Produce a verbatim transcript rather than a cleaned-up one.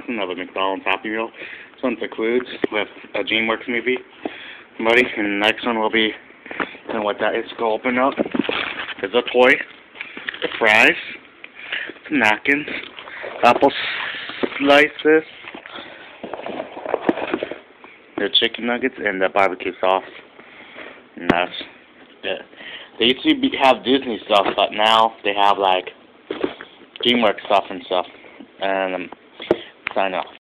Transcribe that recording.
unboxing of a McDonald's Happy Meal. This one's the croods with a DreamWorks movie. Buddy, and the next one will be, and what that is, go open up. There's a toy, the fries, some napkins, apple slices, the chicken nuggets, and the barbecue sauce. And that's it. They used to be, have Disney stuff, but now they have like DreamWorks stuff and stuff. And um, sign off.